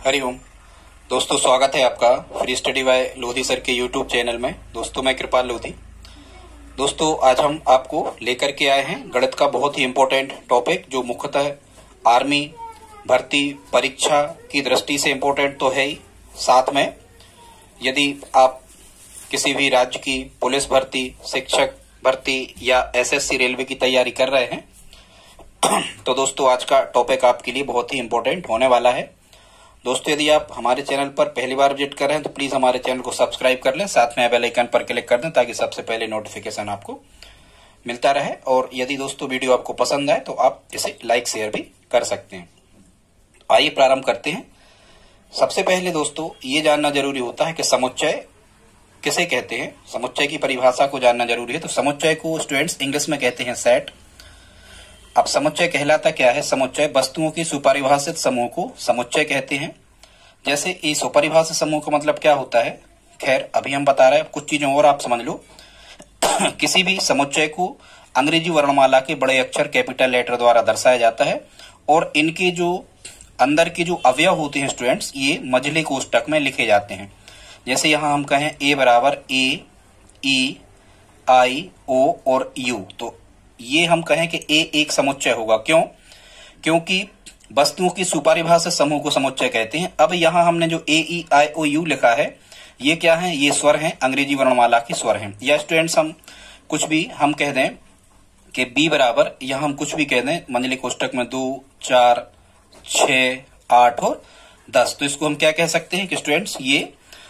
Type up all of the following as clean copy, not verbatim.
हरिओम दोस्तों, स्वागत है आपका free study by Lodhi sir के यूट्यूब चैनल में। दोस्तों, मैं कृपाल लोधी। दोस्तों, आज हम आपको लेकर के आए हैं गणित का बहुत ही इम्पोर्टेंट टॉपिक, जो मुख्यतः आर्मी भर्ती परीक्षा की दृष्टि से इम्पोर्टेंट तो है ही, साथ में यदि आप किसी भी राज्य की पुलिस भर्ती, शिक्षक भर्ती या एसएससी रेलवे की तैयारी कर रहे हैं तो दोस्तों आज का टॉपिक आपके लिए बहुत ही इम्पोर्टेंट होने वाला है। दोस्तों, यदि आप हमारे चैनल पर पहली बार विजिट कर रहे हैं तो प्लीज हमारे चैनल को सब्सक्राइब कर लें, साथ में बेल आइकन पर क्लिक कर दें ताकि सबसे पहले नोटिफिकेशन आपको मिलता रहे। और यदि दोस्तों वीडियो आपको पसंद आए तो आप इसे लाइक शेयर भी कर सकते हैं। आइए प्रारंभ करते हैं। सबसे पहले दोस्तों ये जानना जरूरी होता है कि समुच्चय किसे कहते हैं। समुच्चय की परिभाषा को जानना जरूरी है। तो समुच्चय को स्टूडेंट्स इंग्लिश में कहते हैं सेट। अब समुच्चय कहलाता क्या है? समुच्चय वस्तुओं की सुपरिभाषित समूह को समुच्चय कहते हैं। जैसे इस सुपरिभाषित समूह का मतलब क्या होता है, खैर अभी हम बता रहे हैं, कुछ चीजों और आप समझ लो। किसी भी समुच्चय को अंग्रेजी वर्णमाला के बड़े अक्षर कैपिटल लेटर द्वारा दर्शाया जाता है और इनके जो अंदर के जो अवयव होते हैं स्टूडेंट्स, ये मझले कोष्टक में लिखे जाते हैं। जैसे यहां हम कहें ए बराबर ए, ई, आई, ओ और यू, तो ये हम कहें कि ए एक समुच्चय होगा। क्यों? क्योंकि वस्तुओं की सुपरिभाषित समूह को समुच्चय कहते हैं। अब यहां हमने जो ए, ई, आई, ओ, यू लिखा है, ये क्या है? ये स्वर हैं, अंग्रेजी वर्णमाला के स्वर हैं। या स्टूडेंट्स हम कुछ भी हम कह दें कि बी बराबर, यहां हम कुछ भी कह दें मंझले कोष्टक में 2, 4, 6, 8 और 10, तो इसको हम क्या कह सकते हैं कि स्टूडेंट्स ये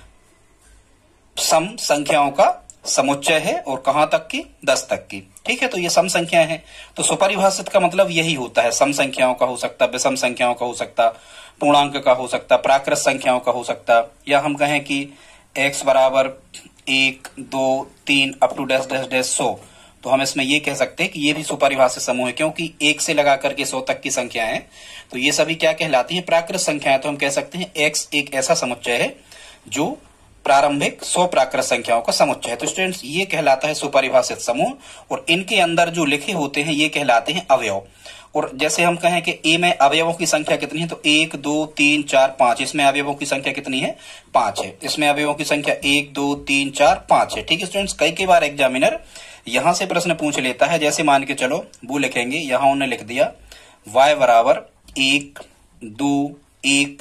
सम संख्याओं का समुच्चय है। और कहां तक की? 10 तक की। ठीक है, तो ये सम संख्याएं हैं। तो सुपरिभाषित का मतलब यही होता है। सम संख्याओं का हो सकता, विषम संख्याओं का हो सकता, पूर्णांक का हो सकता, प्राकृत संख्याओं का हो सकता, या हम कहें कि x बराबर 1, 2, 3 up to dash dash dash 100, तो हम इसमें ये कह सकते हैं कि ये भी सुपरिभाषित समूह है, क्योंकि 1 से लगा करके 100 तक की संख्या है, तो ये सभी क्या कहलाती हैं? प्राकृत संख्याएं। तो हम कह सकते हैं x एक ऐसा समुच्चय है जो प्रारंभिक 100 प्राकृत संख्याओं का समुच्चय है। तो स्टूडेंट्स ये कहलाता है सुपरिभाषित समूह, और इनके अंदर जो लिखे होते हैं ये कहलाते हैं अवयव। और जैसे हम कहें कि ए में अवयवों की संख्या कितनी है, तो 1, 2, 3, 4, 5, इसमें अवयवों की संख्या कितनी है? 5 है। इसमें अवयवों की संख्या 1, 2, 3, 4, 5 है। ठीक है स्टूडेंट्स, कई बार एग्जामिनर यहां से प्रश्न पूछ लेता है। जैसे मान के चलो वो लिखेंगे, यहां उन्होंने लिख दिया y बराबर 1, 2, 1,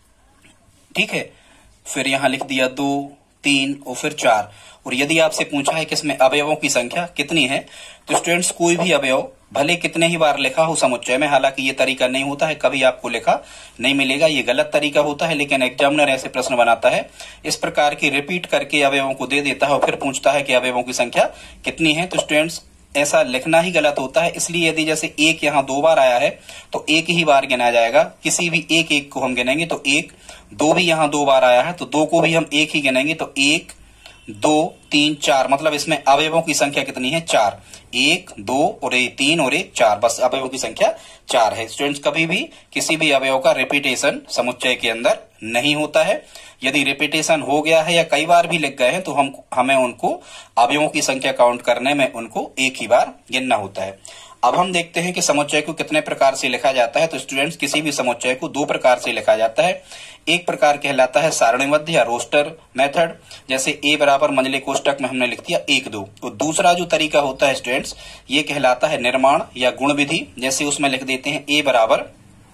ठीक है, फिर यहां लिख दिया 2, 3 और फिर 4। और यदि आपसे पूछा है कि इसमें अवयवों की संख्या कितनी है, तो स्टूडेंट्स कोई भी अवयव भले कितने ही बार लिखा हो समुच्चय में, हालांकि ये तरीका नहीं होता है, कभी आपको लिखा नहीं मिलेगा, ये गलत तरीका होता है, लेकिन एग्जामिनर ऐसे प्रश्न बनाता है, इस प्रकार की रिपीट करके अवयवों को दे देता है और फिर पूछता है कि अवयवों की संख्या कितनी है। तो स्टूडेंट्स ऐसा लिखना ही गलत होता है। इसलिए यदि जैसे एक यहाँ 2 बार आया है तो एक ही बार गिना जाएगा। किसी भी एक को हम गिनेंगे तो 1, 2 भी यहाँ 2 बार आया है तो 2 को भी हम एक ही गिनेंगे, तो 1, 2, 3, 4, मतलब इसमें अवयवों की संख्या कितनी है? 4। 1, 2 और 1, 3 और 1, 4, बस अवयवों की संख्या 4 है। स्टूडेंट्स कभी भी किसी भी अवयव का रिपीटेशन समुच्चय के अंदर नहीं होता है। यदि रिपीटेशन हो गया है या कई बार भी लिख गए हैं तो हमें उनको अवयवों की संख्या काउंट करने में उनको एक ही बार गिनना होता है। अब हम देखते हैं कि समुच्चय को कितने प्रकार से लिखा जाता है। तो स्टूडेंट्स किसी भी समुच्चय को 2 प्रकार से लिखा जाता है। एक प्रकार कहलाता है सारणीबद्ध या रोस्टर मेथड, जैसे ए बराबर मंझले कोष्टक में हमने लिख दिया 1, 2। और दूसरा जो तरीका होता है स्टूडेंट्स, ये कहलाता है निर्माण या गुण विधि। जैसे उसमें लिख देते हैं ए बराबर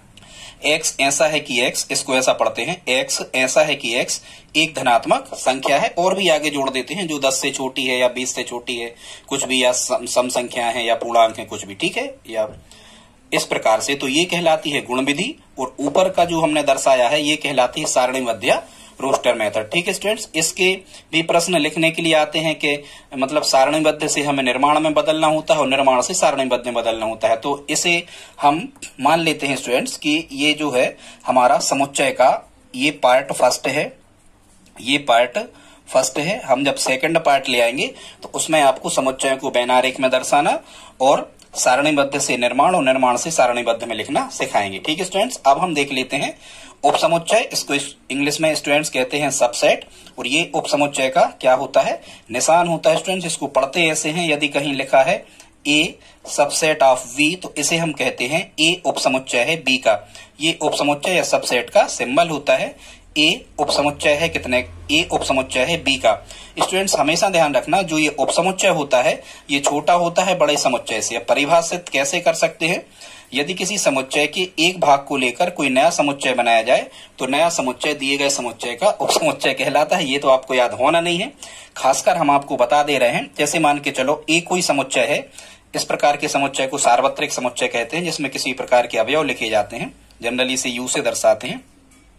x ऐसा है कि x, इसको ऐसा पढ़ते हैं, x ऐसा है कि x एक धनात्मक संख्या है, और भी आगे जोड़ देते हैं जो 10 से छोटी है या 20 से छोटी है, कुछ भी, या सम संख्या है या पूर्णांक है, कुछ भी, ठीक है, या इस प्रकार से। तो ये कहलाती है गुण विधि, और ऊपर का जो हमने दर्शाया है ये कहलाती है सारणीबद्ध या रोस्टर मेथड। ठीक है स्टूडेंट्स, इसके भी प्रश्न लिखने के लिए आते हैं कि मतलब सारणीबद्ध से हमें निर्माण में बदलना होता है और निर्माण से सारणीबद्ध में बदलना होता है। तो इसे हम मान लेते हैं स्टूडेंट्स कि ये जो है हमारा समुच्चय का ये पार्ट फर्स्ट है, ये पार्ट फर्स्ट है। हम जब सेकंड पार्ट ले आएंगे तो उसमें आपको समुच्चय को बैनारेख में दर्शाना और सारणीबद्ध से निर्माण और निर्माण से सारणीबद्ध में लिखना सिखाएंगे। ठीक है स्टूडेंट्स, अब हम देख लेते हैं उपसमुच्चय। इसको इंग्लिश में स्टूडेंट्स कहते हैं सबसेट, और ये उपसमुच्चय का क्या होता है? निशान होता है। स्टूडेंट्स इसको पढ़ते ऐसे हैं, यदि कहीं लिखा है ए सबसेट ऑफ वी, तो इसे हम कहते हैं ए उपसमुच्चय है बी का। ये उपसमुच्चय या सबसेट का सिंबल होता है। ए उपसमुच्चय है कितने, ए उपसमुच्चय है बी का। स्टूडेंट्स हमेशा ध्यान रखना, जो ये उपसमुच्चय होता है ये छोटा होता है बड़े समुच्चय से। अब परिभाषित कैसे कर सकते हैं, यदि किसी समुच्चय के एक भाग को लेकर कोई नया समुच्चय बनाया जाए तो नया समुच्चय दिए गए समुच्चय का उपसमुच्चय कहलाता है। ये तो आपको याद होना नहीं है, खासकर हम आपको बता दे रहे हैं। जैसे मान के चलो ए कोई समुच्चय है, इस प्रकार के समुच्चय को सार्वत्रिक समुच्चय कहते हैं, जिसमें किसी प्रकार के अवयव लिखे जाते हैं, जनरली इसे यू से दर्शाते हैं।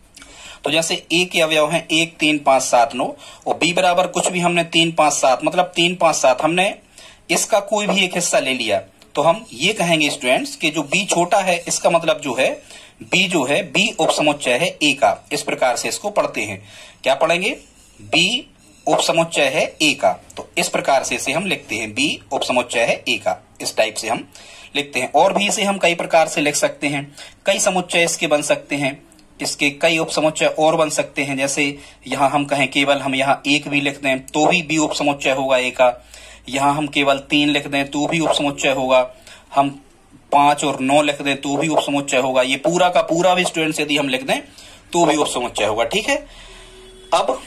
तो जैसे ए के अवयव हैं 1 3 5 7 9 और बी बराबर कुछ भी हमने 3 5 7 मतलब 3 5 7 हमने इसका कोई भी एक हिस्सा ले लिया, तो हम ये कहेंगे स्टूडेंट्स कि जो बी छोटा है इसका मतलब जो है बी जो है बी उपसमुच्चय है ए का। इस प्रकार से इसको पढ़ते हैं, क्या पढ़ेंगे, बी उपसमुच्चय है ए का। तो इस प्रकार से इसे हम लिखते हैं, बी उपसमुच्चय है ए का, इस टाइप से हम लिखते हैं। और भी इसे हम कई प्रकार से लिख सकते हैं, कई समुच्चय इसके बन सकते हैं, इसके कई उपसमुच्चय और बन सकते हैं। जैसे यहाँ हम कहें केवल हम यहाँ 1 भी लिख दें तो भी बी उपसमुच्चय होगा ए का। यहाँ हम केवल 3 लिख दें तो भी उपसमुच्चय होगा। हम 5 और 9 लिख दें तो भी उपसमुच्चय होगा। ये पूरा का पूरा भी स्टूडेंट्स यदि हम लिख दें तो भी उपसमुच्चय होगा। ठीक है। अब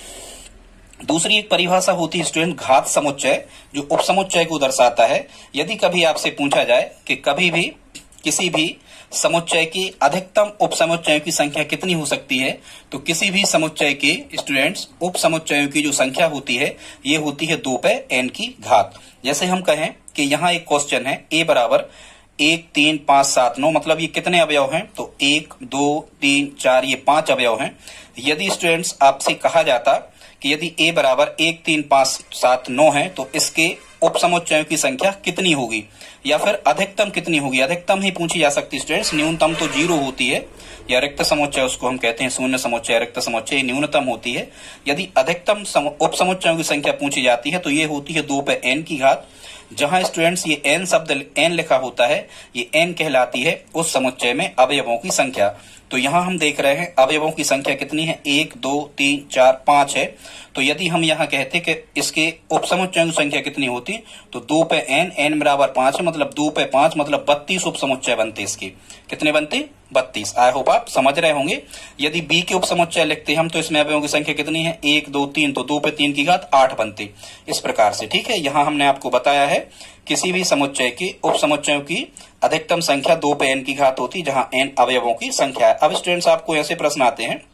दूसरी एक परिभाषा होती है स्टूडेंट घात समुच्चय, जो उपसमुच्चय को दर्शाता है। यदि कभी आपसे पूछा जाए कि कभी भी किसी भी समुच्चय की अधिकतम उपसमुच्चयों की संख्या कितनी हो सकती है, तो किसी भी समुच्चय के स्टूडेंट्स उपसमुच्चयों की जो संख्या होती है ये होती है 2 पे n की घात। जैसे हम कहें कि यहाँ एक क्वेश्चन है a बराबर 1 3 5 7 9 मतलब ये कितने अवयव हैं, तो 1 2 3 4 ये 5 अवयव हैं। यदि स्टूडेंट्स आपसे कहा जाता कि यदि a बराबर 1 3 5 7 9 है तो इसके उपसमुच्चयों की संख्या कितनी होगी या फिर अधिकतम कितनी होगी, अधिकतम ही पूछी जा सकती है स्टूडेंट्स। न्यूनतम तो 0 होती है या रिक्त समुच्चय उसको हम कहते हैं, शून्य समुच्चय रिक्त समुच्चय न्यूनतम होती है। यदि अधिकतम उपसमुच्चयों की संख्या पूछी जाती है तो ये होती है 2 पे n की घात। जहां स्टूडेंट्स ये n शब्द n लिखा होता है, ये n कहलाती है उस समुच्चय में अवयवों की संख्या। तो यहाँ हम देख रहे हैं अवयवों की संख्या कितनी है, 1 2 3 4 5 है। तो यदि हम यहाँ कहते कि इसके उपसमुच्चयों की संख्या कितनी होती, तो 2 पे n बराबर 5 है, मतलब 2 पे 5 मतलब 32 उपसमुच्चय बनते। इसके कितने बनते, 32। आई होप आप समझ रहे होंगे। यदि b के उपसमुच्चय लिखते हम तो इसमें अवयवों की संख्या कितनी है, 1 2 3, तो 2 पे 3 की घात 8 बनते, इस प्रकार से। ठीक है। यहाँ हमने आपको बताया है किसी भी समुच्चय की उपसमुच्चयों की अधिकतम संख्या 2 पे n की घात होती, जहां n अवयवों की संख्या है। अब स्टूडेंट्स आपको ऐसे प्रश्न आते हैं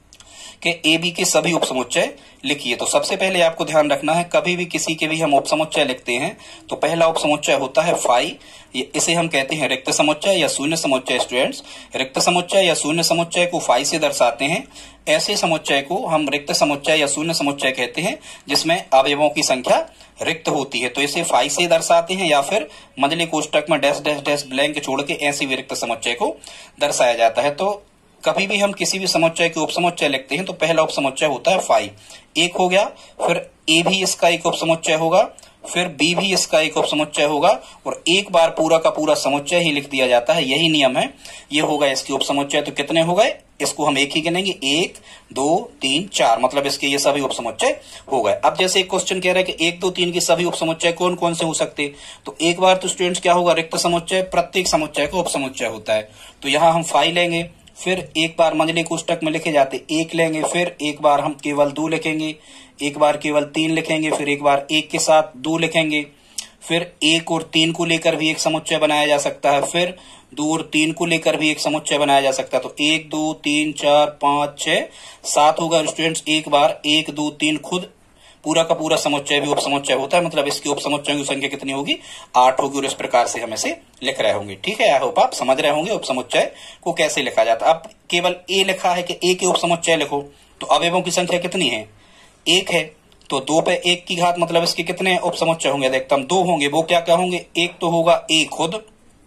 कि ए बी के सभी उपसमुच्चय लिखिए। तो सबसे पहले आपको ध्यान रखना है, कभी भी किसी के भी हम उपसमुच्चय लिखते हैं तो पहला उपसमुच्चय होता है फाई। इसे हम कहते हैं रिक्त समुच्चय या शून्य समुच्चय। स्टूडेंट्स रिक्त समुच्चय या शून्य समुच्चय को फाई से दर्शाते हैं। ऐसे समुच्चय को हम रिक्त समुच्चय या शून्य समुच्चय कहते हैं जिसमें अवयवों की संख्या रिक्त होती है। तो इसे फाई से दर्शाते हैं या फिर मंझले कोष्टक में डैश डैश डैश ब्लैंक छोड़ के ऐसे भी रिक्त समुच्चय को दर्शाया जाता है। तो कभी भी हम किसी भी समुच्चय के उपसमुच्चय लिखते हैं तो पहला उपसमुच्चय होता है फाई, एक हो गया। फिर ए भी इसका एक उपसमुच्चय होगा, फिर बी भी इसका एक उपसमुच्चय होगा और एक बार पूरा का पूरा समुच्चय ही लिख दिया जाता है। यही नियम है। ये होगा इसके उपसमुच्चय। तो कितने हो गए, इसको हम एक ही गिनेंगे, 1 2 3 4, मतलब इसके ये सभी उपसमुच्चय हो गए। अब जैसे एक क्वेश्चन कह रहा है कि 1 2 3 के सभी उपसमुच्चय कौन कौन से हो सकते, तो एक बार तो स्टूडेंट्स क्या होगा, रिक्त समुच्चय प्रत्येक समुच्चय का उपसमुच्चय होता है। तो यहाँ हम फाई लेंगे, फिर एक बार मंझले कोष्टक में लिखे जाते 1 लेंगे, फिर एक बार हम केवल 2 लिखेंगे, एक बार केवल 3 लिखेंगे, फिर एक बार 1 के साथ 2 लिखेंगे, फिर 1 और 3 को लेकर भी एक समुच्चय बनाया जा सकता है, फिर 2 और 3 को लेकर भी एक समुच्चय बनाया जा सकता है। तो 1 2 3 4 5 6 7 होगा स्टूडेंट्स। एक बार 1 2 3 खुद पूरा का पूरा समुच्चय भी उपसमुच्चय होता है, मतलब इसके उपसमुच्चयों की संख्या कितनी होगी, 8 होगी। और इस प्रकार से हम इसे लिख रहे होंगे। ठीक है। आई होप आप समझ रहे होंगे उपसमुच्चय को कैसे लिखा जाता है। अब केवल ए लिखा है कि ए के उपसमुच्चय लिखो, तो अवयवों की संख्या कितनी है, 1 है। तो 2 पे 1 की घात मतलब इसके कितने उपसमुच्चय होंगे, अधिकतम 2 होंगे। वो क्या क्या होंगे, एक तो होगा ए खुद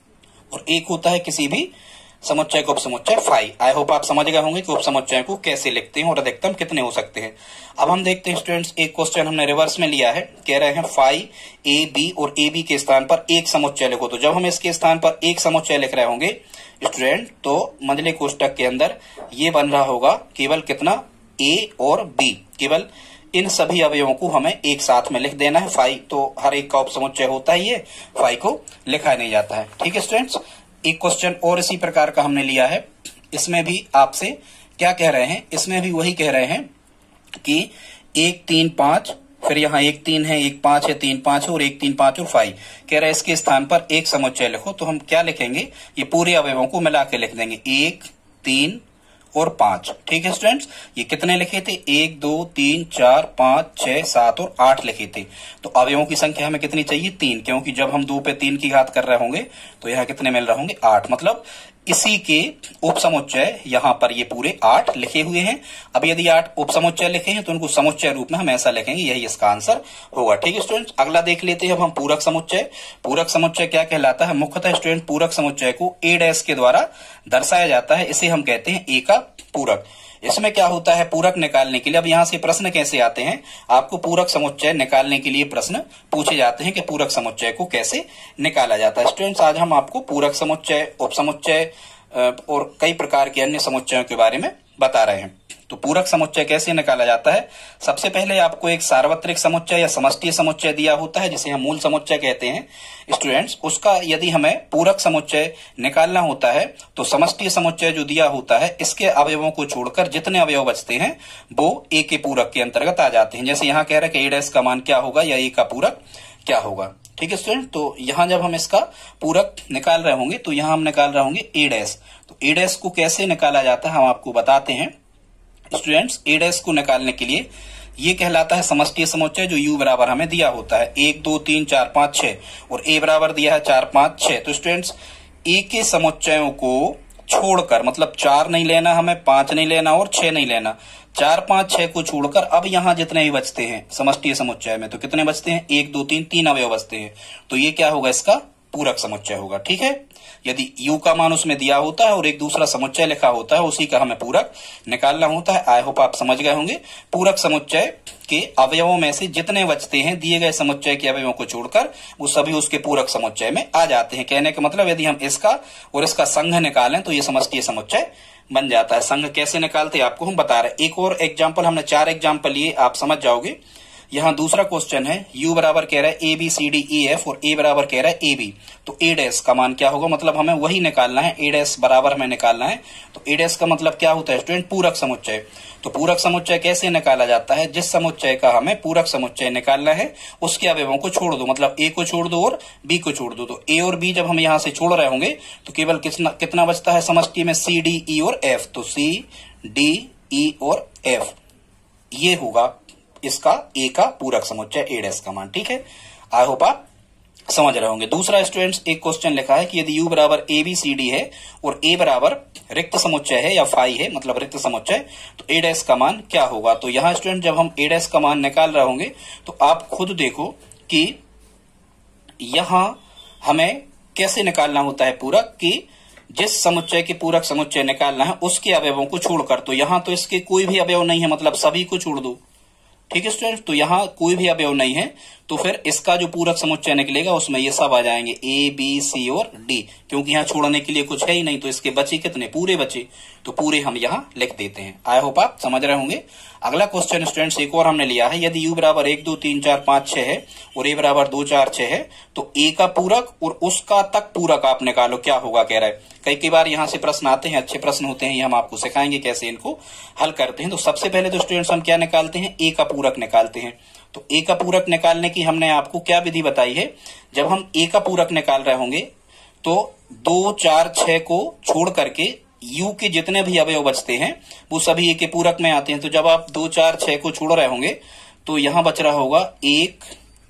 और एक होता है किसी भी समुच्चय का उपसमुच्चय फाई। आई होप आप समझ गए होंगे कि उपसमुच्चय को कैसे लिखते हैं और अधिकतम कितने हो सकते हैं। अब हम देखते हैं स्टूडेंट्स, एक क्वेश्चन हमने रिवर्स में लिया है। कह रहे हैं फाई ए बी और ए बी के स्थान पर एक समुच्चय लिखो। तो जब हम इसके स्थान पर एक समुच्चय लिख रहे होंगे स्टूडेंट, तो मंझले कोष्टक के अंदर ये बन रहा होगा केवल कितना, ए और बी, केवल इन सभी अवयवों को हमें एक साथ में लिख देना है। फाई तो हर एक का उपसमुच्चय होता ही है, फाई को लिखा नहीं जाता है। ठीक है स्टूडेंट्स। एक क्वेश्चन और इसी प्रकार का हमने लिया है। इसमें भी आपसे क्या कह रहे हैं, इसमें भी वही कह रहे हैं कि 1 3 5, फिर यहाँ 1 3 है, 1 5 है, 3 5 है और 1 3 5 और 5 कह रहे हैं इसके स्थान पर एक समुच्चय लिखो। तो हम क्या लिखेंगे, ये पूरे अवयवों को मिला के लिख देंगे 1 3 और 5। ठीक है स्टूडेंट्स, ये कितने लिखे थे, 1 2 3 4 5 6 7 और 8 लिखे थे। तो अवयवों की संख्या हमें कितनी चाहिए, 3, क्योंकि जब हम 2 पे 3 की घात कर रहे होंगे तो यहाँ कितने मिल रहे होंगे, 8। मतलब इसी के उपसमुच्चय यहाँ पर ये पूरे 8 लिखे हुए हैं। अब यदि 8 उपसमुच्चय लिखे हैं तो उनको समुच्चय रूप में हम ऐसा लिखेंगे, यही इसका आंसर होगा। ठीक है स्टूडेंट्स, अगला देख लेते हैं अब हम पूरक समुच्चय। पूरक समुच्चय क्या कहलाता है, मुख्यतः स्टूडेंट पूरक समुच्चय को ए डैश के द्वारा दर्शाया जाता है, इसे हम कहते हैं ए का पूरक। इसमें क्या होता है, पूरक निकालने के लिए, अब यहां से प्रश्न कैसे आते हैं, आपको पूरक समुच्चय निकालने के लिए प्रश्न पूछे जाते हैं कि पूरक समुच्चय को कैसे निकाला जाता है। स्टूडेंट्स, आज हम आपको पूरक समुच्चय, उपसमुच्चय और कई प्रकार के अन्य समुच्चयों के बारे में बता रहे हैं। तो पूरक समुच्चय कैसे निकाला जाता है, सबसे पहले आपको एक सार्वत्रिक समुच्चय या समष्टीय समुच्चय दिया होता है, जिसे हम मूल समुच्चय कहते हैं। स्टूडेंट्स, उसका यदि हमें पूरक समुच्चय निकालना होता है तो समष्टीय समुच्चय जो दिया होता है, इसके अवयवों को छोड़कर जितने अवयव बचते हैं वो ए के पूरक के अंतर्गत आ जाते हैं। जैसे यहाँ कह रहे हैं कि ए डैश का मान क्या होगा या ए का पूरक क्या होगा। ठीक है स्टूडेंट, तो यहाँ जब हम इसका पूरक निकाल रहे होंगे तो यहाँ हम निकाल रहे होंगे ए डैश। तो ए डैश को कैसे निकाला जाता है हम आपको बताते हैं। स्टूडेंट्स, ए डैश को निकालने के लिए ये कहलाता है समष्टीय समुच्चय, जो यू बराबर हमें दिया होता है 1 2 3 4 5 6 और ए बराबर दिया है 4 5 6। तो स्टूडेंट्स, ए के समुच्चयों को छोड़कर, मतलब 4 नहीं लेना हमें, 5 नहीं लेना और 6 नहीं लेना, 4 5 6 को छोड़कर अब यहाँ जितने भी बचते हैं समष्टीय समुच्चय में, तो कितने बचते हैं, 1 2 3 3 अवयव बचते हैं। तो ये क्या होगा, इसका पूरक समुच्चय होगा। ठीक है, यदि u का मान उसमें दिया होता है और एक दूसरा समुच्चय लिखा होता है, उसी का हमें पूरक निकालना होता है। आई होप आप समझ गए होंगे। पूरक समुच्चय के अवयवों में से जितने बचते हैं दिए गए समुच्चय के अवयवों को छोड़कर, वो सभी उसके पूरक समुच्चय में आ जाते हैं। कहने का मतलब यदि हम इसका और इसका संघ निकालें तो ये समष्टीय समुच्चय बन जाता है। संघ कैसे निकालते हैं आपको हम बता रहे हैं। एक और एग्जाम्पल, हमने 4 एग्जाम्पल लिए, आप समझ जाओगे। यहाँ दूसरा क्वेश्चन है, u बराबर कह रहा है A B C D E F और a बराबर कह रहा है ए बी। तो a डैश का मान क्या होगा, मतलब हमें वही निकालना है, a डैश बराबर हमें निकालना है। तो a डैश का मतलब क्या होता है स्टूडेंट, पूरक समुच्चय। तो पूरक समुच्चय कैसे निकाला जाता है, जिस समुच्चय का हमें पूरक समुच्चय निकालना है उसके अवयवों को छोड़ दो, मतलब a को छोड़ दो और b को छोड़ दो। तो a और b जब हम यहाँ से छोड़ रहे होंगे तो केवल कितना बचता है समष्टि में, c d e और f। तो c d e और f ये होगा इसका ए का पूरक समुच्चय, ए डैश का मान। ठीक है, आई होप आप समझ रहे होंगे। दूसरा स्टूडेंट्स, एक क्वेश्चन लिखा है कि यदि u बराबर ए बी सी डी है और a बराबर रिक्त समुच्चय है या फाई है, मतलब रिक्त समुच्चय, तो ए डैश का मान क्या होगा। तो यहाँ स्टूडेंट जब हम ए डैश का मान निकाल रहे होंगे तो आप खुद देखो कि यहाँ हमें कैसे निकालना होता है पूरक, कि जिस समुच्चय के पूरक समुच्चय निकालना है उसके अवयवों को छोड़कर। तो यहाँ तो इसके कोई भी अवयव नहीं है, मतलब सभी को छोड़ दो। ठीक है स्टूडेंट, तो यहाँ कोई भी अवयव नहीं है, तो फिर इसका जो पूरक समुच्चय निकलेगा उसमें ये सब आ जाएंगे ए बी सी और डी, क्योंकि यहाँ छोड़ने के लिए कुछ है ही नहीं। तो इसके बचे कितने, पूरे बचे, तो पूरे हम यहाँ लिख देते हैं। आई होप आप समझ रहे होंगे। अगला क्वेश्चन स्टूडेंट्स एक और हमने लिया है, यदि u बराबर 1 2 3 4 5 6 है और a बराबर 2 4 6 है तो a का पूरक और उसका तक पूरक आप निकालो, क्या होगा कह रहा है। कई बार यहाँ से प्रश्न आते हैं, अच्छे प्रश्न होते हैं, ये हम आपको सिखाएंगे कैसे इनको हल करते हैं। तो सबसे पहले तो स्टूडेंट्स हम क्या निकालते हैं, a का पूरक निकालते हैं। तो a का पूरक निकालने की हमने आपको क्या विधि बताई है, जब हम a का पूरक निकाल रहे होंगे तो 2 4 6 को छोड़ करके u के जितने भी अवयव बचते हैं वो सभी a के पूरक में आते हैं। तो जब आप 2 4 6 को छोड़ रहे होंगे तो यहां बच रहा होगा 1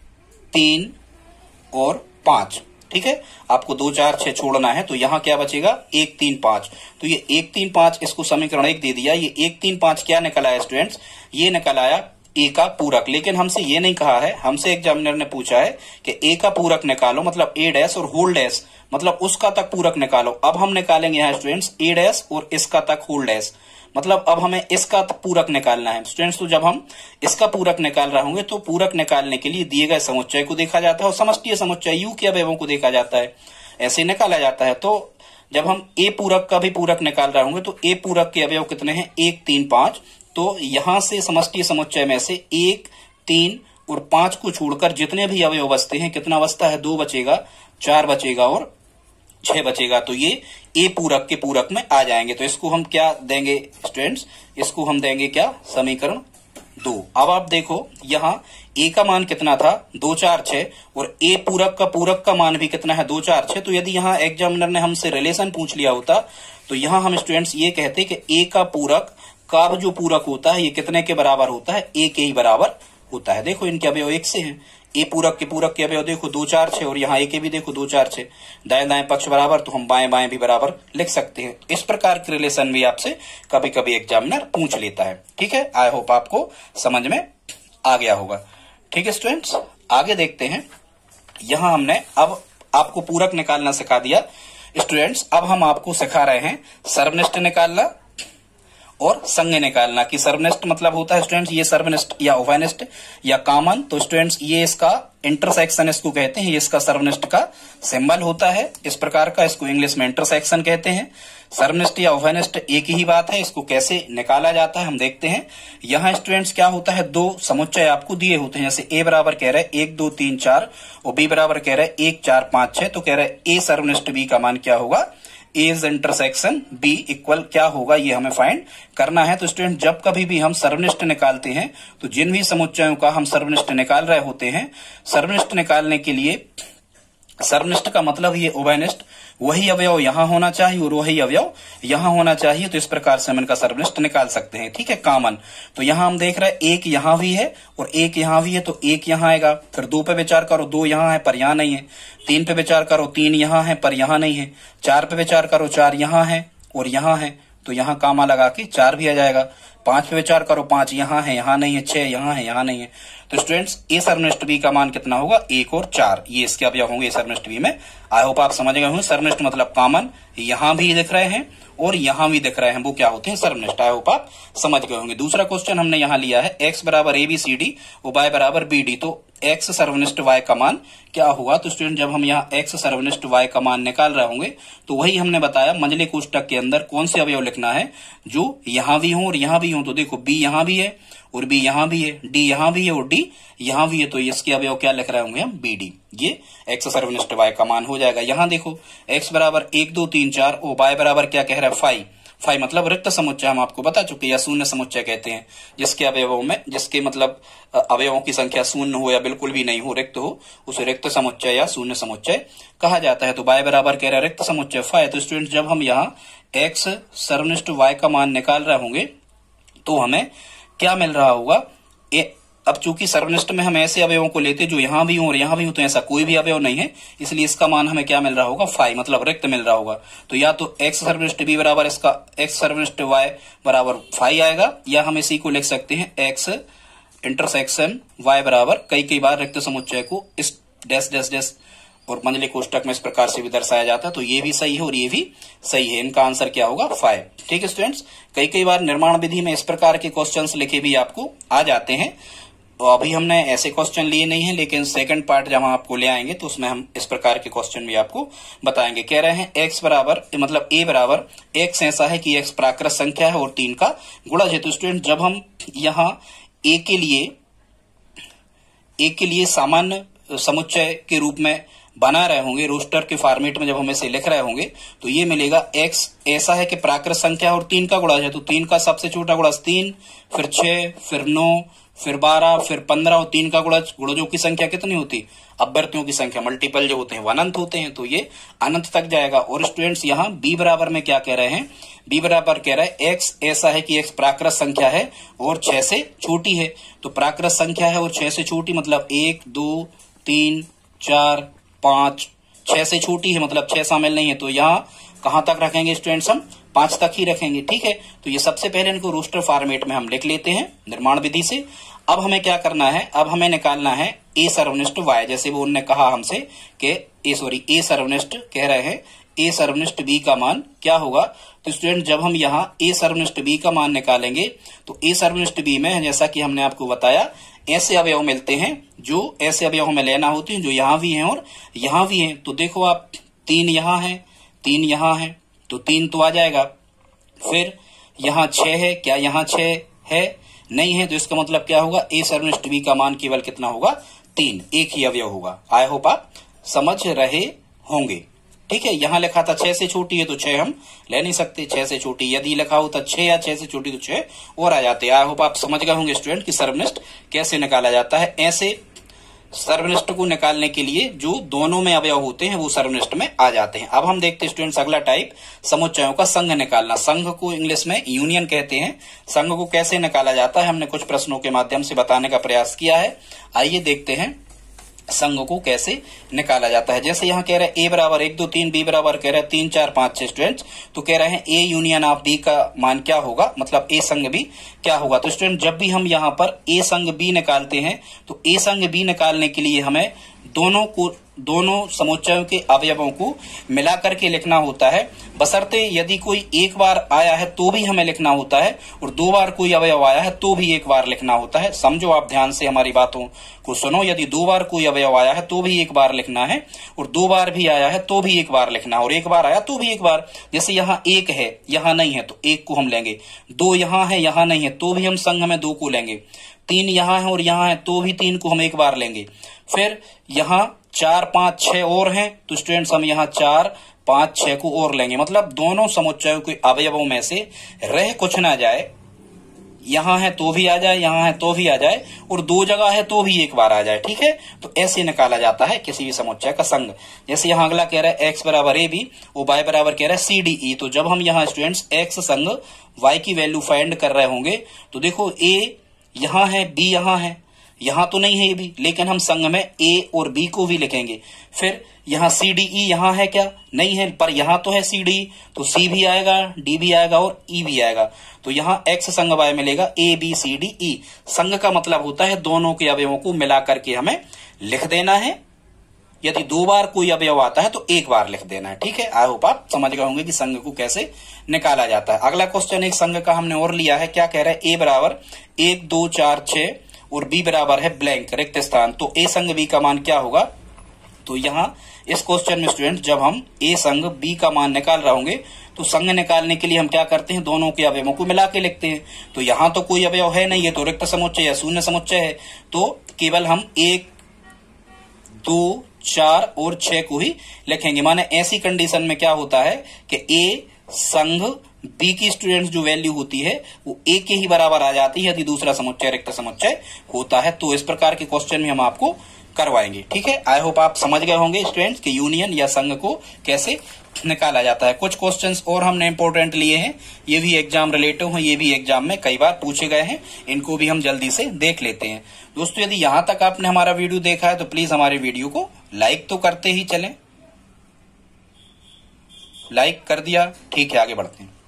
3 और 5। ठीक है, आपको 2 4 6 छोड़ना है, तो यहाँ क्या बचेगा 1 3 5। तो ये 1 3 5 इसको समीकरण 1 दे दिया। ये 1 3 5 क्या निकल आया स्टूडेंट्स, ये निकल आया ए का पूरक। लेकिन हमसे ये नहीं कहा है, हमसे एग्जामिनर ने पूछा है कि ए का पूरक निकालो, मतलब ए डैश और होल डैश, मतलब उसका तक पूरक निकालो। अब हम निकालेंगे यहाँ स्टूडेंट्स ए डैश और इसका तक होल डैश, मतलब अब हमें इसका पूरक निकालना है स्टूडेंट्स। तो जब हम इसका पूरक निकाल रहे होंगे तो पूरक निकालने के लिए दिए गए समुच्चय को देखा जाता है और समष्टीय समुच्चय u के अवयवों को देखा जाता है, ऐसे निकाला जाता है। तो जब हम ए पूरक का भी पूरक निकाल रहे होंगे तो ए पूरक के अवयव कितने हैं, 1 3 5। तो यहां से समष्टीय समुच्चय में से 1 3 और 5 को छोड़कर जितने भी अवयव बचते हैं, कितना बचता है, 2 बचेगा, 4 बचेगा और 6 बचेगा। तो ये ए पूरक के पूरक में आ जाएंगे। तो इसको हम क्या देंगे स्टूडेंट्स, इसको हम देंगे क्या, समीकरण 2। अब आप देखो यहाँ ए का मान कितना था 2 4 6 और ए पूरक का मान भी कितना है 2 4 6। तो यदि यहाँ एग्जामिनर ने हमसे रिलेशन पूछ लिया होता तो यहाँ हम स्टूडेंट्स ये कहते कि ए का पूरक का जो पूरक होता है ये कितने के बराबर होता है, ए के ही बराबर होता है। देखो इनके अवयव एक से हैं, ए पूरक के अवयव देखो 2 4 6 और यहाँ ए के भी देखो 2 4 6, दाएं दाएं पक्ष बराबर तो हम बाएं बाएं भी बराबर लिख सकते हैं। इस प्रकार के रिलेशन भी आपसे कभी कभी एग्जामिनर पूछ लेता है। ठीक है, आई होप आपको समझ में आ गया होगा। ठीक है स्टूडेंट्स, आगे देखते हैं। यहां हमने अब आपको पूरक निकालना सिखा दिया स्टूडेंट्स। अब हम आपको सिखा रहे हैं सर्वनिष्ठ निकालना और संज्ञा निकालना। कि सर्वनिष्ठ मतलब होता है स्टूडेंट्स ये सर्वनिष्ठ या उभयनिष्ठ या कॉमन। तो स्टूडेंट्स ये इसका इंटरसेक्शन इसको कहते हैं, ये इसका सर्वनिष्ठ का सिंबल होता है इस प्रकार का, इसको इंग्लिश में इंटरसेक्शन कहते हैं। सर्वनिष्ठ या उभयनिष्ठ एक ही बात है। इसको कैसे निकाला जाता है हम देखते हैं। यहाँ स्टूडेंट्स क्या होता है, दो समुच्चय आपको दिए होते हैं। जैसे ए बराबर कह रहे हैं 1 2 3 4 और बी बराबर कह रहे हैं 1 4 5 6। तो कह रहे हैं ए सर्वनिष्ठ बी का मान क्या होगा, A is intersection B equal क्या होगा, ये हमें फाइंड करना है। तो स्टूडेंट जब कभी भी हम सर्वनिष्ठ निकालते हैं तो जिन भी समुच्चयों का हम सर्वनिष्ठ निकाल रहे होते हैं, सर्वनिष्ठ निकालने के लिए सर्वनिष्ठ का मतलब ये उभयनिष्ठ, वही अवयव यहां होना चाहिए और वही अवयव यहां होना चाहिए। तो इस प्रकार से हम इनका सर्वनिष्ठ निकाल सकते हैं। ठीक है, कॉमन। तो यहां हम देख रहे हैं एक यहां भी है और एक यहां भी है, तो एक यहां आएगा। फिर 2 पे विचार करो, 2 यहां है पर यहां नहीं है। 3 पे विचार करो, 3 यहां है पर यहां नहीं है। 4 पे विचार करो, 4 यहां है और यहां है, तो यहां कामा लगा के 4 भी आ जाएगा। 5 पे विचार करो, 5 यहां है यहां नहीं है। 6 यहां है यहां नहीं है। तो स्टूडेंट्स ए सर्वनिष्ठ बी का मान कितना होगा, 1 और 4, ये इसके अवयव होंगे सर्वनिष्ठ बी में। आई होप आप समझ गए होंगे। सर्वनिष्ठ मतलब कॉमन, यहां भी दिख रहे हैं और यहां भी दिख रहे हैं, वो क्या होते हैं, सर्वनिष्ठ। आई होप आप समझ गए होंगे। दूसरा क्वेश्चन हमने यहां लिया है x बराबर ABCD और y बराबर BD। तो x सर्वनिष्ठ y का मान क्या हुआ। तो स्टूडेंट जब हम यहाँ x सर्वनिष्ठ y का मान निकाल रहे होंगे तो वही हमने बताया मंझले कोष्टक के अंदर कौन से अवयव लिखना है जो यहां भी हो और यहां भी हो। तो देखो b यहां भी है और b यहां भी है, d यहां भी है और d यहां भी है। तो इसके अवयव क्या लिख रहे होंगे हम, BD। ये x सर्वनिष्ठ y का मान हो जाएगा। यहां देखो x बराबर 1 2 3 4 और y बराबर क्या कह रहा है 5। 5 मतलब रिक्त समुच्चय हम आपको बता चुके, या शून्य समुच्चय कहते हैं, जिसके अवयवों में जिसके मतलब अवयवों की संख्या शून्य हो या बिल्कुल भी नहीं हो, रिक्त हो, उसे रिक्त समुच्चय या शून्य समुच्चय कहा जाता है। तो y बराबर कह रहा है रिक्त समुच्चय 5। तो स्टूडेंट जब हम यहाँ x सर्वनिष्ठ y का मान निकाल रहे होंगे तो हमें क्या मिल रहा होगा। अब चूंकि सर्वनिष्ठ में हम ऐसे अवयवों को लेते जो यहां भी हो और यहां भी हो, तो ऐसा कोई भी अवयव नहीं है, इसलिए इसका मान हमें क्या मिल रहा होगा, 5 मतलब रिक्त मिल रहा होगा। तो या तो x सर्वनिष्ठ b बराबर इसका x सर्वनिष्ठ y बराबर 5 आएगा, या हम इसी को लिख सकते हैं x इंटरसेक्शन y बराबर कई बार रिक्त समुच्चय को इस डैश डैश डैश और मंझले कोष्टक में इस प्रकार से भी दर्शाया जाता है। तो ये भी सही है और ये भी सही है। इनका आंसर क्या होगा, 5। ठीक है स्टूडेंट्स, कई बार निर्माण विधि में इस प्रकार के क्वेश्चंस लिखे भी आपको आ जाते हैं। तो अभी हमने ऐसे क्वेश्चन लिए नहीं है, लेकिन सेकंड पार्ट जब हम आपको ले आएंगे तो उसमें हम इस प्रकार के क्वेश्चन भी आपको बताएंगे। कह रहे हैं x बराबर मतलब a बराबर x ऐसा है कि x प्राकृत संख्या है और 3 का गुणज है। तो स्टूडेंट जब हम यहाँ a के लिए सामान्य समुच्चय के रूप में बना रहे होंगे, रोस्टर के फॉर्मेट में जब हम इसे लिख रहे होंगे तो ये मिलेगा x ऐसा है कि प्राकृत संख्या और 3 का गुणज है। तो 3 का सबसे छोटा गुणज 3, फिर 6, फिर 9, फिर 12, फिर 15 और 3 का गुणजों की संख्या कितनी होती, अभ्यर्थियों की संख्या, मल्टीपल जो होते हैं वो अनंत होते हैं, तो ये अनंत तक जाएगा। और स्टूडेंट्स यहाँ b बराबर में क्या कह रहे हैं, b बराबर कह रहा है x ऐसा है कि x प्राकृत संख्या है और 6 से छोटी है। तो प्राकृत संख्या है और 6 से छोटी मतलब 1 2 3 4 5, 6 से छोटी है मतलब 6 शामिल नहीं है। तो यहाँ कहां तक रखेंगे स्टूडेंट्स, हम 5 तक ही रखेंगे। ठीक है, तो ये सबसे पहले इनको रोस्टर फॉर्मेट में हम लिख लेते हैं निर्माण विधि से। अब हमें क्या करना है, अब हमें निकालना है ए सर्वनिष्ठ y। जैसे वो उन्होंने कहा हमसे कि ए सर्वनिष्ठ कह रहे हैं ए सर्वनिष्ठ b का मान क्या होगा। तो स्टूडेंट जब हम यहाँ ए सर्वनिष्ठ b का मान निकालेंगे तो ए सर्वनिष्ठ b में जैसा कि हमने आपको बताया ऐसे अवयव मिलते हैं, जो ऐसे अवयव हमें लेना होते हैं जो यहाँ भी हैं और यहाँ भी हैं। तो देखो आप 3 यहाँ है, 3 यहाँ है, तो 3 तो आ जाएगा। फिर यहाँ 6 है, क्या यहाँ 6 है, नहीं है, तो इसका मतलब क्या होगा, ए सर्वनिष्ठ बी का मान केवल कितना होगा, 3, एक ही अवयव होगा। आई होप आप समझ रहे होंगे। ठीक है, यहाँ लिखा था 6 से छोटी है तो 6 हम ले नहीं सकते, 6 से छोटी यदि लिखा होता 6 या 6 से छोटी तो 6 और आ जाते। आई होप आप समझ गए होंगे स्टूडेंट कि सर्वनिष्ठ कैसे निकाला जाता है। ऐसे सर्वनिष्ठ को निकालने के लिए जो दोनों में अवयव होते हैं वो सर्वनिष्ठ में आ जाते हैं। अब हम देखते हैं स्टूडेंट्स अगला टाइप, समुच्चयों का संघ निकालना। संघ को इंग्लिश में यूनियन कहते हैं। संघ को कैसे निकाला जाता है हमने कुछ प्रश्नों के माध्यम से बताने का प्रयास किया है। आइए देखते हैं संघ को कैसे निकाला जाता है। जैसे यहाँ कह रहे हैं ए बराबर 1 2 3, बी बराबर कह रहे हैं 3 4 5 6 स्टूडेंट्स, तो कह रहे हैं ए यूनियन ऑफ बी का मान क्या होगा, मतलब ए संघ बी क्या होगा। तो स्टूडेंट जब भी हम यहाँ पर ए संघ बी निकालते हैं तो ए संघ बी निकालने के लिए हमें दोनों समुच्चयों के अवयवों को मिला करके लिखना होता है। बशर्ते यदि कोई एक बार आया है तो भी हमें लिखना होता है और 2 बार कोई अवयव आया है तो भी एक बार लिखना होता है। समझो, आप ध्यान से हमारी बातों को सुनो। यदि 2 बार कोई अवयव आया है तो भी एक बार लिखना है और 2 बार भी आया है तो भी एक बार लिखना है और एक बार आया तो भी एक बार। जैसे यहाँ 1 है, यहाँ नहीं है तो 1 को हम लेंगे, 2 यहाँ है, यहाँ नहीं है तो भी हम संघ में 2 को लेंगे, 3 यहाँ है और यहाँ है तो भी 3 को हम एक बार लेंगे। फिर यहाँ 4 5 6 और हैं तो स्टूडेंट्स हम यहाँ 4 5 6 को और लेंगे। मतलब दोनों समुच्चयों के अवयवों में से रह कुछ ना जाए, यहाँ है तो भी आ जाए, यहाँ है तो भी आ जाए और 2 जगह है तो भी एक बार आ जाए। ठीक है, तो ऐसे निकाला जाता है किसी भी समुच्चय का संघ। जैसे यहाँ अगला कह रहा है x बराबर ए बी और y बराबर कह रहा है सी डी ई। तो जब हम यहाँ स्टूडेंट्स x संघ y की वैल्यू फाइंड कर रहे होंगे तो देखो a यहाँ है, b यहाँ है, यहाँ तो नहीं है ये भी, लेकिन हम संघ में a और b को भी लिखेंगे। फिर यहाँ सी डी ई यहाँ है क्या, नहीं है, पर यहाँ तो है सी डी, तो c भी आएगा, d भी आएगा और e भी आएगा। तो यहाँ x संघ y मिलेगा a b c d e। संघ का मतलब होता है दोनों के अवयवों को मिला करके हमें लिख देना है। यदि 2 बार कोई अवयव आता है तो एक बार लिख देना है। ठीक है, आई होप आप समझ गए होंगे कि संघ को कैसे निकाला जाता है। अगला क्वेश्चन एक संघ का हमने और लिया है। क्या कह रहा है, a बराबर 1 2 4 6 और b बराबर है ब्लैंक रिक्त स्थान। तो a संघ b का मान क्या होगा। तो यहाँ इस क्वेश्चन में स्टूडेंट जब हम a संघ b का मान निकाल रहे होंगे तो संघ निकालने के लिए हम क्या करते हैं, दोनों के अवयवों को मिला के लिखते हैं। तो यहाँ तो कोई अवयव है नहीं, ये तो रिक्त समुच्चय या शून्य समुच्चय है, तो केवल हम 1 2 4 और 6 को ही लिखेंगे। माने ऐसी कंडीशन में क्या होता है कि a संघ b की स्टूडेंट्स जो वैल्यू होती है वो a के ही बराबर आ जाती है यदि दूसरा समुच्चय रिक्त समुच्चय होता है। तो इस प्रकार के क्वेश्चन में हम आपको करवाएंगे। ठीक है, आई होप आप समझ गए होंगे स्टूडेंट्स कि यूनियन या संघ को कैसे निकाला जाता है। कुछ क्वेश्चंस और हमने इंपॉर्टेंट लिए हैं, ये भी एग्जाम रिलेटिव हैं, ये भी एग्जाम में कई बार पूछे गए हैं, इनको भी हम जल्दी से देख लेते हैं। दोस्तों यदि यहां तक आपने हमारा वीडियो देखा है तो प्लीज हमारे वीडियो को लाइक तो करते ही चलें। लाइक कर दिया, ठीक है, आगे बढ़ते हैं।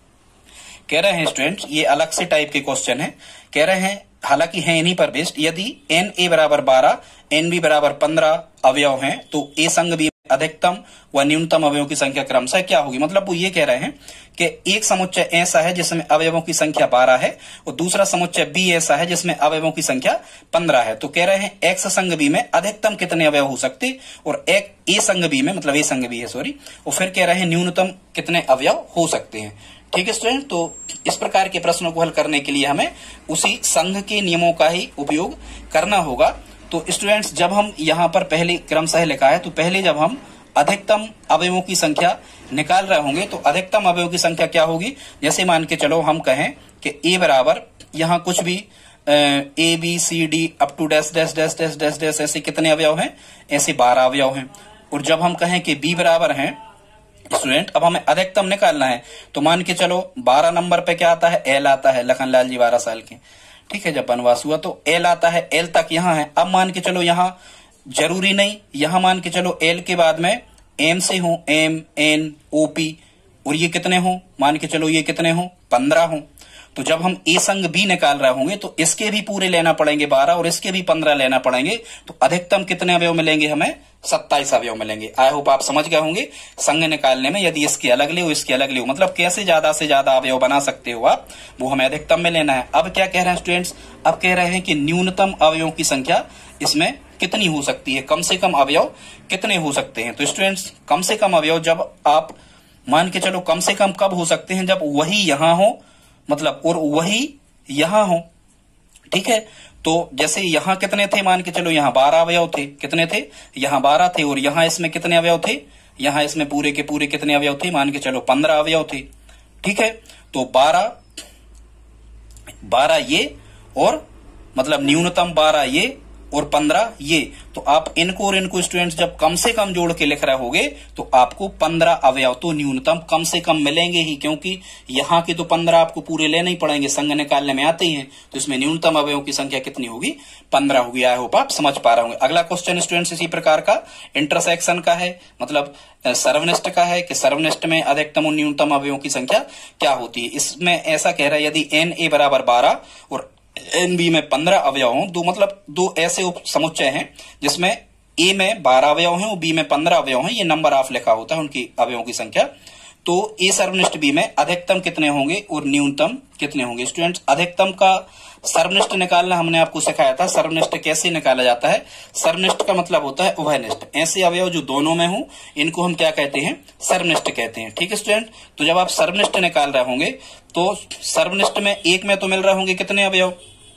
कह रहे हैं स्टूडेंट्स ये अलग से टाइप के क्वेश्चन है। कह रहे हैं हालांकि है इन्हीं पर बेस्ड, यदि एन ए बराबर 12 एन बी बराबर 15 अवयव हैं तो ए संघ बी अधिकतम व न्यूनतम अवयवों की संख्या क्रमशः क्या होगी। मतलब वो ये कह रहे हैं कि एक समुच्चय ऐसा है जिसमें अवयवों की संख्या 12 है और दूसरा समुच्चय बी ऐसा है जिसमें अवयवों की संख्या 15 है। तो कह रहे हैं एक्स संघ बी में अधिकतम कितने अवयव हो सकते और ए संघ बी में, मतलब ए संघ बी है सॉरी, और फिर कह रहे हैं न्यूनतम कितने अवयव हो सकते हैं। ठीक है स्टूडेंट, तो इस प्रकार के प्रश्नों को हल करने के लिए हमें उसी संघ के नियमों का ही उपयोग करना होगा। तो स्टूडेंट्स जब हम यहाँ पर पहले क्रमशः लिखा है तो पहले जब हम अधिकतम अवयवों की संख्या निकाल रहे होंगे तो अधिकतम अवयवों की संख्या क्या होगी। जैसे मान के चलो हम कहें कि ए बराबर यहाँ कुछ भी A B C D up to dash dash dash dash dash dash ऐसे कितने अवयव हैं, ऐसे 12 अवयव हैं। और जब हम कहें कि बी बराबर हैं स्टूडेंट, अब हमें अधिकतम निकालना है तो मान के चलो 12 नंबर पे क्या आता है, एल आता है, लखनलाल जी 12 साल के। ठीक है, जब वनवास हुआ तो एल आता है, एल तक यहाँ है। अब मान के चलो यहाँ जरूरी नहीं, यहाँ मान के चलो एल के बाद में एम से हो, एम एन ओ पी, और ये कितने हो, मान के चलो ये कितने हो, 15 हो। तो जब हम ए संघ बी निकाल रहे होंगे तो इसके भी पूरे लेना पड़ेंगे 12 और इसके भी 15 लेना पड़ेंगे। तो अधिकतम कितने अवयव मिलेंगे हमें, 27 अवयव मिलेंगे। आई होप आप समझ गए होंगे संघ निकालने में यदि इसके अलग ले हो इसके अलग ले हो, मतलब कैसे ज्यादा से ज्यादा अवयव बना सकते हो आप, वो हमें अधिकतम में लेना है। अब क्या कह रहे हैं स्टूडेंट्स, अब कह रहे हैं कि न्यूनतम अवयवों की संख्या इसमें कितनी हो सकती है, कम से कम अवयव कितने हो सकते हैं। तो स्टूडेंट्स कम से कम अवयव जब आप मान के चलो कम से कम कब हो सकते हैं, जब वही यहां हो, मतलब और वही यहां हो। ठीक है, तो जैसे यहां कितने थे, मान के चलो यहां 12 अवयव थे, कितने थे, यहां 12 थे और यहां इसमें कितने अवयव थे, यहाँ इसमें पूरे के पूरे कितने अवयव थे, मान के चलो 15 अवयव थे। ठीक है, तो 12 ये और मतलब न्यूनतम 12 ये और 15 ये, तो आप इनको और इनको स्टूडेंट्स जब कम से कम जोड़ के लिख रहे होगे तो आपको 15 अवयव तो न्यूनतम कम से कम मिलेंगे ही, क्योंकि यहाँ के तो 15 आपको पूरे लेने ही पड़ेंगे, संघ निकालने में आते ही हैं। तो इसमें न्यूनतम अवयवों की संख्या कितनी होगी, 15 होगी। आई होप आप समझ पा रहे होंगे। अगला क्वेश्चन स्टूडेंट्स इसी प्रकार का इंटरसेक्शन का है, मतलब सर्वनिष्ठ का है कि सर्वनिष्ठ में अधिकतम और न्यूनतम अवयवों की संख्या क्या होती है। इसमें ऐसा कह रहा है यदि एन ए बराबर 12 और एन बी में 15 अवयव हों, दो ऐसे उप समुच्चय हैं जिसमें ए में 12 अवयव हैं और बी में 15 अवयव हैं, ये नंबर ऑफ लिखा होता है उनकी अवयवों की संख्या। तो ए सर्वनिष्ठ बी में अधिकतम कितने होंगे और न्यूनतम कितने होंगे। स्टूडेंट्स अधिकतम का सर्वनिष्ठ निकालना हमने आपको सिखाया था। सर्वनिष्ठ कैसे निकाला जाता है, सर्वनिष्ठ का मतलब होता है उभयनिष्ठ, ऐसे अवयव जो दोनों में हो इनको हम क्या कहते हैं, सर्वनिष्ठ कहते हैं। ठीक है स्टूडेंट, तो जब आप सर्वनिष्ठ निकाल रहे होंगे तो सर्वनिष्ठ में एक में तो मिल रहे होंगे कितने अवयव,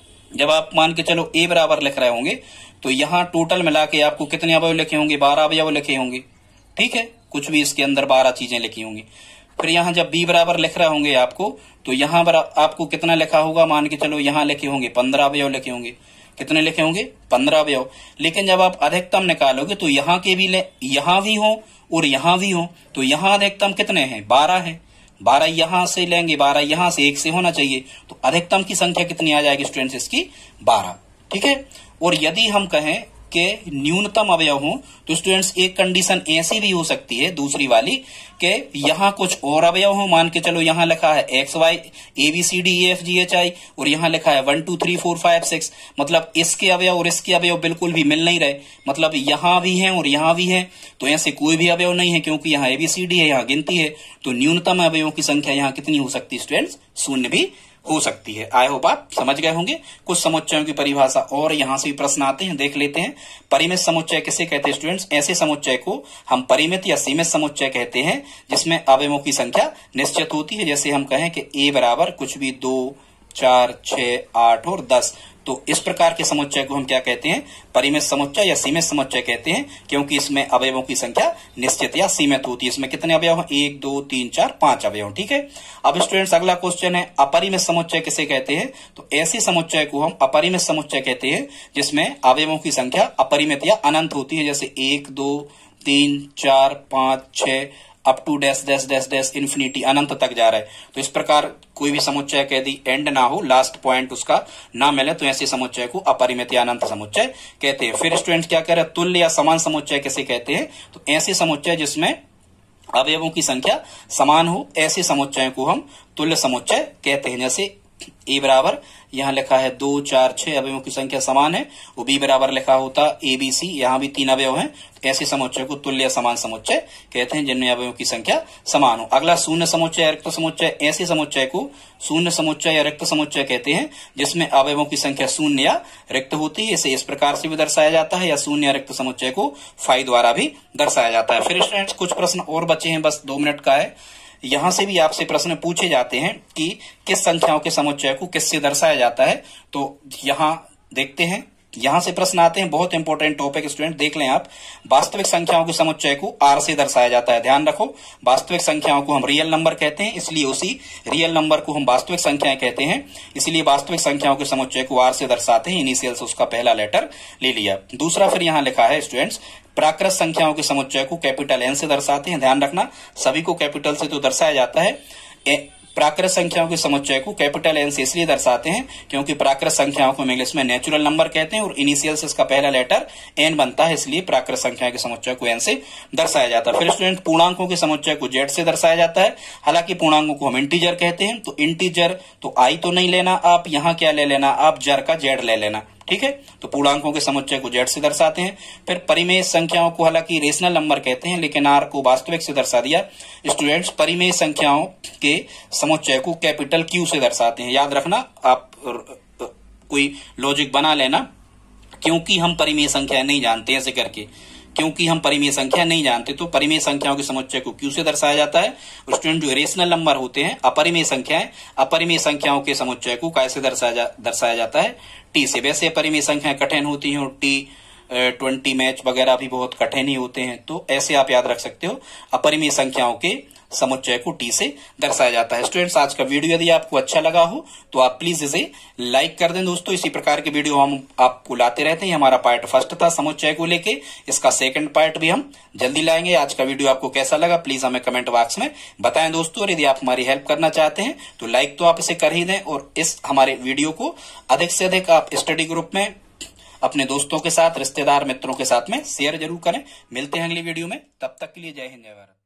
जब आप मान के चलो ए बराबर लिख रहे होंगे तो यहाँ टोटल मिला के आपको कितने अवयव लिखे होंगे, 12 अवयव लिखे होंगे। ठीक है, कुछ भी इसके अंदर 12 चीजें लिखी होंगी। फिर यहाँ जब बी बराबर लिख रहे होंगे आपको तो यहाँ आपको कितना लिखा होगा, मान के चलो यहाँ लिखे होंगे 15 अवयव लिखे होंगे। कितने लिखे होंगे, 15 अवयव। लेकिन जब आप अधिकतम निकालोगे तो यहाँ के भी यहाँ भी हो और यहाँ भी हो, तो यहाँ अधिकतम कितने हैं, 12 है। 12 यहां से लेंगे, 12 यहां से, एक से होना चाहिए, तो अधिकतम की संख्या कितनी आ जाएगी स्टूडेंट्स इसकी, 12। ठीक है, और यदि हम कहें कि न्यूनतम अवयव हो तो स्टूडेंट्स एक कंडीशन ऐसी भी हो सकती है दूसरी वाली कि यहाँ कुछ और अवयव हो, मान के चलो यहाँ लिखा है X Y A B C D E F G H I और यहाँ लिखा है 1 2 3 4 5 6, मतलब इसके अवयव और इसके अवयव बिल्कुल भी मिल नहीं रहे, मतलब यहाँ भी हैं और यहाँ भी हैं, तो ऐसे कोई भी अवयव नहीं है क्योंकि यहाँ एबीसीडी है, यहाँ गिनती है, तो न्यूनतम अवयवों की संख्या यहाँ कितनी हो सकती है स्टूडेंट्स, 0 भी हो सकती है। आई होप आप समझ गए होंगे। कुछ समुच्चयों की परिभाषा और यहां से भी प्रश्न आते हैं, देख लेते हैं। परिमित समुच्चय किसे कहते हैं स्टूडेंट्स, ऐसे समुच्चय को हम परिमित या सीमित समुच्चय कहते हैं जिसमें अवयवों की संख्या निश्चित होती है। जैसे हम कहें कि ए बराबर कुछ भी 2 4 6 8 और 10, तो इस प्रकार के समुच्चय को हम क्या कहते हैं, परिमित समुच्चय या सीमित समुच्चय कहते हैं, क्योंकि इसमें अवयवों की संख्या निश्चित या सीमित होती है। इसमें कितने अवयव हैं, 1 2 3 4 5 अवयव। ठीक है, अब स्टूडेंट्स अगला क्वेश्चन है अपरिमित समुच्चय किसे कहते हैं, तो ऐसे समुच्चय को हम अपरिमित समुच्चय कहते हैं जिसमें अवयवों की संख्या अपरिमित या अनंत होती है, जैसे 1 2 3 4 5 6 up to dash dash dash dash infinity, अनंत तक जा रहा है। तो इस प्रकार कोई भी समुच्चय का यदि एंड ना हो, लास्ट पॉइंट उसका ना मिले, तो ऐसे समुच्चय को अपरिमित या अनंत समुच्चय कहते हैं। फिर स्टूडेंट क्या कह रहे हैं, तुल्य या समान समुच्चय किसे कहते हैं, तो ऐसे समुच्चय जिसमें अवयवों की संख्या समान हो, ऐसे समुच्चय को हम तुल्य समुच्चय कहते हैं। जैसे ए बराबर यहाँ लिखा है 2 4 6 अवयवों की संख्या समान है, और बी बराबर लिखा होता ए बी सी, यहाँ भी 3 अवयव हैं, तो ऐसे समुच्चय को तुल्य या समान समुच्चय कहते हैं जिनमें अवयवों की संख्या समान हो। अगला शून्य समुच्चय या रिक्त समुच्चय, ऐसे समुच्चय को शून्य समुच्चय या रिक्त समुच्चय कहते हैं जिसमें अवयवों की संख्या शून्य या रिक्त होती है। इसे इस प्रकार से भी दर्शाया जाता है, या शून्य या रिक्त समुच्चय को फाई द्वारा भी दर्शाया जाता है। फिर स्टूडेंट्स कुछ प्रश्न और बचे हैं, बस 2 मिनट का है। यहां से भी आपसे प्रश्न पूछे जाते हैं कि किस संख्याओं के समुच्चय को किससे दर्शाया जाता है, तो यहां देखते हैं, यहां से प्रश्न आते हैं। बहुत इंपॉर्टेंट टॉपिक स्टूडेंट, देख लें आप। वास्तविक संख्याओं के समुच्चय को आर से दर्शाया जाता है, ध्यान रखो। वास्तविक संख्याओं को हम रियल नंबर कहते हैं, इसलिए उसी रियल नंबर को हम वास्तविक संख्याएं कहते हैं, इसलिए वास्तविक संख्याओं के समुच्चय को आर से दर्शाते हैं। इनिशियल से उसका पहला लेटर ले लिया। दूसरा फिर यहाँ लिखा है स्टूडेंट्स, प्राकृत संख्याओं के समुच्चय को कैपिटल एन से दर्शाते हैं, ध्यान रखना सभी को कैपिटल से तो दर्शाया जाता है। प्राकृत संख्याओं के समुच्चय को कैपिटल एन से इसलिए दर्शाते हैं क्योंकि प्राकृत संख्याओं को इंग्लिश में नेचुरल नंबर कहते हैं और इनिशियल से इसका पहला लेटर एन बनता है, इसलिए प्राकृत संख्या के समुच्चय को एन से दर्शाया जाता है। फिर स्टूडेंट पूर्णांकों के समुच्चय को जेड से दर्शाया जाता है, हालांकि पूर्णांकों को हम इंटीजर कहते हैं, तो इंटीजर तो आई तो नहीं लेना आप, यहाँ क्या ले लेना आप, जर का जेड ले लेना। ठीक है, तो पूर्णांकों के समुच्चय को जेड से दर्शाते हैं। फिर परिमेय संख्याओं को हालांकि रेशनल नंबर कहते हैं, लेकिन आर को वास्तविक से दर्शा दिया। स्टूडेंट्स परिमेय संख्याओं के समुच्चय को कैपिटल क्यू से दर्शाते हैं, याद रखना आप, कोई लॉजिक बना लेना, क्योंकि हम परिमेय संख्या नहीं जानते, ऐसे करके क्योंकि हम परिमेय संख्या नहीं जानते तो परिमेय संख्याओं के समुच्चय को क्यू से दर्शाया जाता है। और स्टूडेंट जो रेशनल नंबर होते हैं अपरिमेय संख्याएं, अपरिमेय संख्याओं के समुच्चय को कैसे दर्शाया जाता है, टी से। वैसे अपरिमेय संख्याएं कठिन होती हैं और टी 20 मैच वगैरह भी बहुत कठिन ही होते हैं। तो ऐसे आप याद रख सकते हो, अपरिमेय संख्याओं के समुच्चय को टी से दर्शाया जाता है। स्टूडेंट्स, आज का वीडियो यदि आपको अच्छा लगा हो तो आप प्लीज इसे लाइक कर दें। दोस्तों, इसी प्रकार के वीडियो हम आपको लाते रहते हैं। हमारा पार्ट फर्स्ट था समुच्चय को लेके, इसका सेकंड पार्ट भी हम जल्दी लाएंगे। आज का वीडियो आपको कैसा लगा प्लीज हमें कमेंट बॉक्स में बताएं दोस्तों। और यदि आप हमारी हेल्प करना चाहते हैं तो लाइक तो आप इसे कर ही दें, और इस हमारे वीडियो को अधिक से अधिक आप स्टडी ग्रुप में अपने दोस्तों के साथ, रिश्तेदार, मित्रों के साथ में शेयर जरूर करें। मिलते हैं अगली वीडियो में, तब तक के लिए जय हिंद, जय भारत।